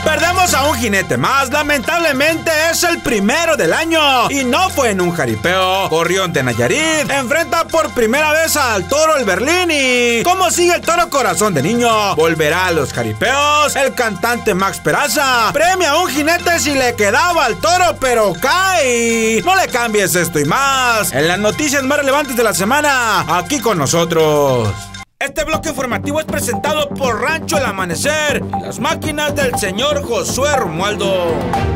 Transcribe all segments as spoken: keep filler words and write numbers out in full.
Perdemos a un jinete más, lamentablemente es el primero del año y no fue en un jaripeo. Gorrión de Nayarit enfrenta por primera vez al toro el Berlín y ¿cómo sigue el toro corazón de niño? ¿Volverá a los jaripeos? El cantante Max Peraza premia a un jinete si le quedaba al toro pero cae. No le cambies esto y más en las noticias más relevantes de la semana, aquí con nosotros. Este bloque informativo es presentado por Rancho El Amanecer y las máquinas del señor Josué Romualdo.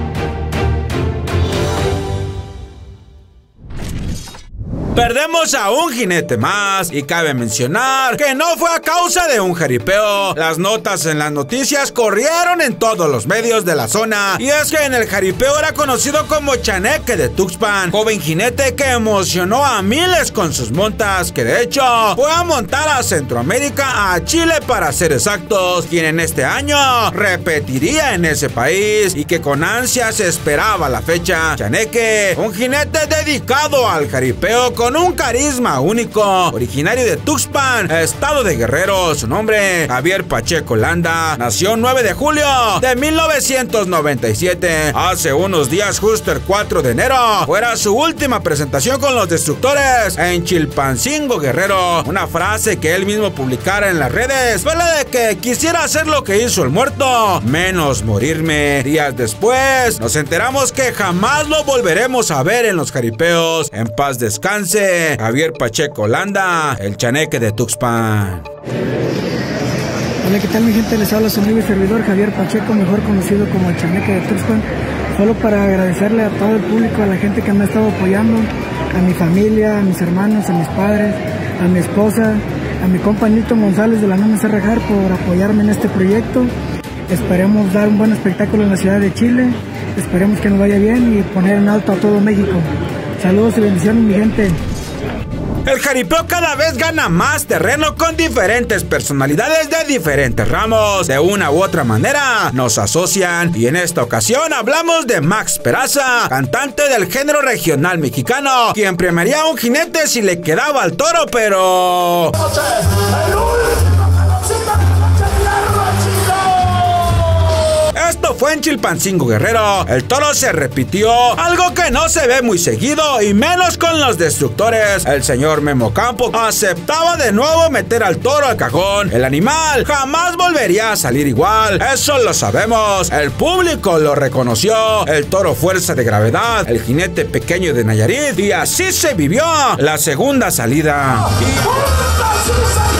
Perdemos a un jinete más y cabe mencionar que no fue a causa de un jaripeo. Las notas en las noticias corrieron en todos los medios de la zona y es que en el jaripeo era conocido como Chaneque de Tuxpan, joven jinete que emocionó a miles con sus montas, que de hecho fue a montar a Centroamérica, a Chile para ser exactos, quien en este año repetiría en ese país y que con ansias esperaba la fecha. Chaneque, un jinete dedicado al jaripeo con un carisma único, originario de Tuxpan, estado de Guerrero. Su nombre, Javier Pacheco Landa, nació nueve de julio de mil novecientos noventa y siete. Hace unos días, justo el cuatro de enero, fuera su última presentación con los Destructores en Chilpancingo, Guerrero. Una frase que él mismo publicara en las redes fue la de que quisiera hacer lo que hizo el muerto, menos morirme. Días después, nos enteramos que jamás lo volveremos a ver en los jaripeos. En paz descanse Javier Pacheco Landa, el Chaneque de Tuxpan. Hola, ¿qué tal mi gente? Les habla su amigo y servidor Javier Pacheco, mejor conocido como el Chaneque de Tuxpan. Solo para agradecerle a todo el público, a la gente que me ha estado apoyando, a mi familia, a mis hermanos, a mis padres, a mi esposa, a mi compañito González de la Nana Cerrajar por apoyarme en este proyecto. Esperemos dar un buen espectáculo en la ciudad de Chile, esperemos que nos vaya bien y poner en alto a todo México. Saludos y bendiciones mi gente. El jaripeo cada vez gana más terreno con diferentes personalidades de diferentes ramos. De una u otra manera nos asocian y en esta ocasión hablamos de Max Peraza, cantante del género regional mexicano, quien premiaría a un jinete si le quedaba al toro, pero... Esto fue en Chilpancingo, Guerrero. El toro se repitió, algo que no se ve muy seguido y menos con los Destructores. El señor Memo Campo aceptaba de nuevo meter al toro al cajón. El animal jamás volvería a salir igual, eso lo sabemos. El público lo reconoció. El toro fuerza de gravedad, el jinete pequeño de Nayarit, y así se vivió la segunda salida. Y...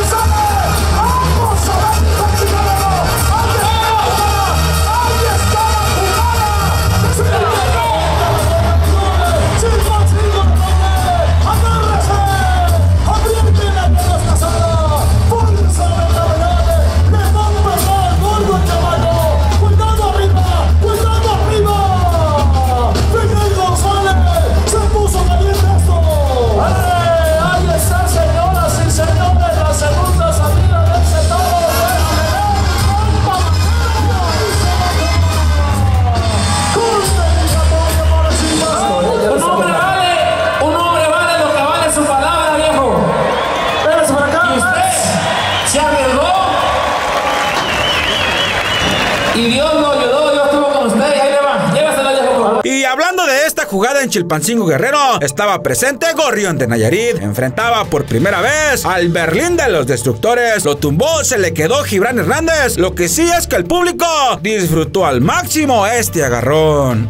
Y hablando de esta jugada en Chilpancingo, Guerrero, estaba presente Gorrión de Nayarit. Enfrentaba por primera vez al Berlín de los Destructores. Lo tumbó, se le quedó Gibran Hernández. Lo que sí es que el público disfrutó al máximo este agarrón.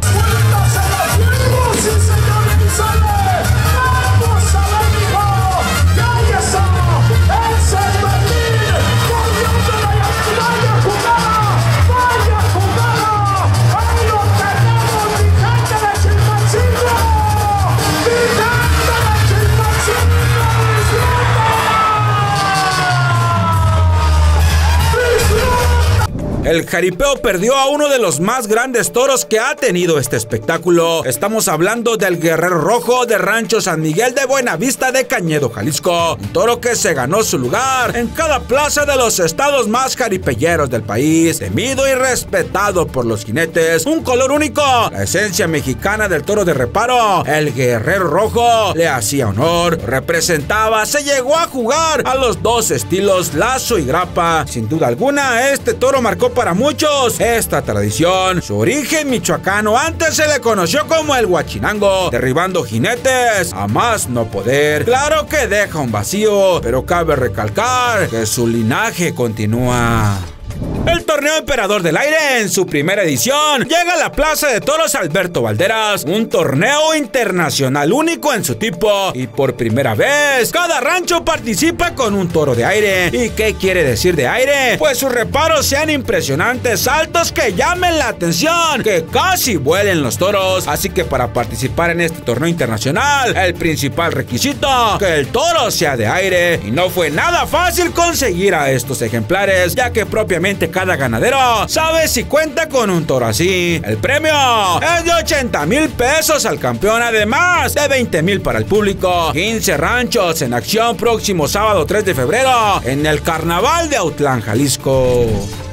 El jaripeo perdió a uno de los más grandes toros que ha tenido este espectáculo. Estamos hablando del Guerrero Rojo de Rancho San Miguel de Buenavista de Cañedo, Jalisco. Un toro que se ganó su lugar en cada plaza de los estados más jaripeyeros del país. Temido y respetado por los jinetes. Un color único, la esencia mexicana del toro de reparo. El Guerrero Rojo le hacía honor, representaba, se llegó a jugar a los dos estilos lazo y grapa. Sin duda alguna, este toro marcó clásico para muchos esta tradición. Su origen michoacano antes se le conoció como el Huachinango, derribando jinetes a más no poder. Claro que deja un vacío, pero cabe recalcar que su linaje continúa. El torneo Emperador del Aire en su primera edición llega a la Plaza de Toros Alberto Valderas, un torneo internacional único en su tipo y por primera vez cada rancho participa con un toro de aire. ¿Y qué quiere decir de aire? Pues sus reparos sean impresionantes, saltos que llamen la atención, que casi vuelen los toros. Así que para participar en este torneo internacional, el principal requisito, que el toro sea de aire. Y no fue nada fácil conseguir a estos ejemplares, ya que propiamente cada ganadero sabe si cuenta con un toro así. El premio es de ochenta mil pesos al campeón, además de veinte mil para el público. quince ranchos en acción próximo sábado tres de febrero en el Carnaval de Autlán, Jalisco.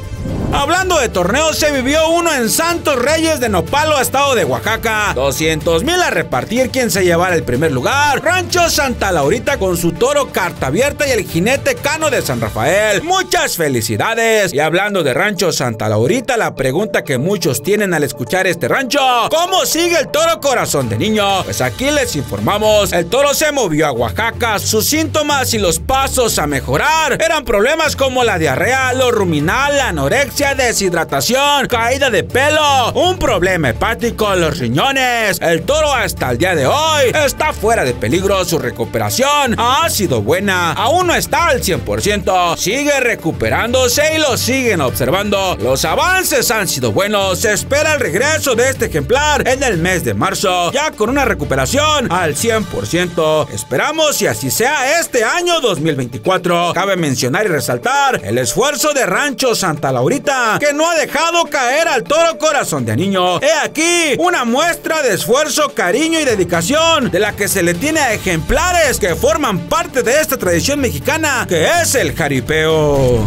Hablando de torneos, se vivió uno en Santos Reyes de Nopalo, estado de Oaxaca. doscientos mil a repartir quien se llevara el primer lugar. Rancho Santa Laurita con su toro carta abierta y el jinete Cano de San Rafael. Muchas felicidades. Y hablando de Rancho Santa Laurita, la pregunta que muchos tienen al escuchar este rancho: ¿cómo sigue el toro Corazón de Niño? Pues aquí les informamos. El toro se movió a Oaxaca. Sus síntomas y los pasos a mejorar eran problemas como la diarrea, lo ruminal, la anorexia, deshidratación, caída de pelo, un problema hepático, los riñones. El toro hasta el día de hoy está fuera de peligro. Su recuperación ha sido buena, aún no está al cien por ciento, sigue recuperándose y lo siguen observando. Los avances han sido buenos. Se espera el regreso de este ejemplar en el mes de marzo, ya con una recuperación al cien por ciento. Esperamos y así sea este año dos mil veinticuatro. Cabe mencionar y resaltar el esfuerzo de Rancho Santa Laurita, que no ha dejado caer al toro Corazón de Niño. He aquí una muestra de esfuerzo, cariño y dedicación de la que se le tiene a ejemplares que forman parte de esta tradición mexicana que es el jaripeo.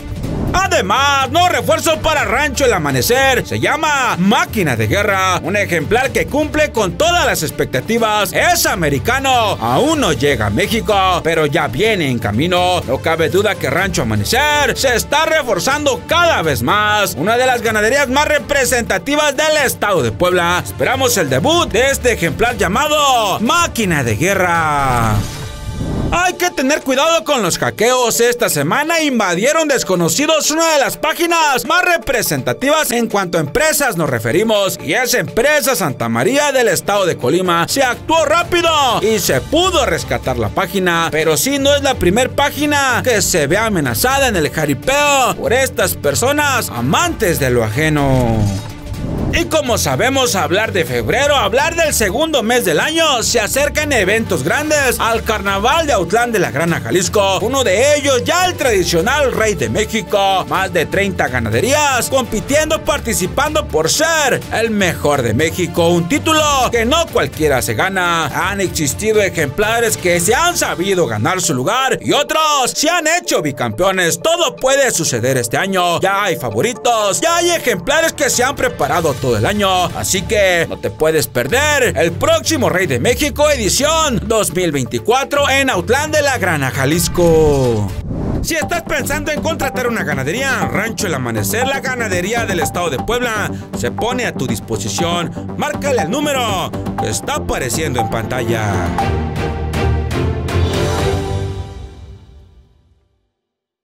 Además, nuevo refuerzo para Rancho El Amanecer, se llama Máquina de Guerra, un ejemplar que cumple con todas las expectativas. Es americano, aún no llega a México, pero ya viene en camino. No cabe duda que Rancho Amanecer se está reforzando cada vez más, una de las ganaderías más representativas del estado de Puebla. Esperamos el debut de este ejemplar llamado Máquina de Guerra. Hay que tener cuidado con los hackeos. Esta semana invadieron desconocidos una de las páginas más representativas en cuanto a empresas nos referimos, y es Empresa Santa María del estado de Colima. Se actuó rápido y se pudo rescatar la página, pero sí no es la primer página que se ve amenazada en el jaripeo por estas personas amantes de lo ajeno. Y como sabemos, hablar de febrero, hablar del segundo mes del año, se acercan eventos grandes al Carnaval de Autlán de la Granja, Jalisco. Uno de ellos ya el tradicional Rey de México. Más de treinta ganaderías compitiendo, participando por ser el mejor de México. Un título que no cualquiera se gana. Han existido ejemplares que se han sabido ganar su lugar y otros se han hecho bicampeones. Todo puede suceder este año. Ya hay favoritos, ya hay ejemplares que se han preparado todo el año, así que no te puedes perder el próximo Rey de México edición dos mil veinticuatro en Autlán de la Granja, Jalisco. Si estás pensando en contratar una ganadería, Rancho El Amanecer, la ganadería del estado de Puebla, se pone a tu disposición. Márcale el número que está apareciendo en pantalla.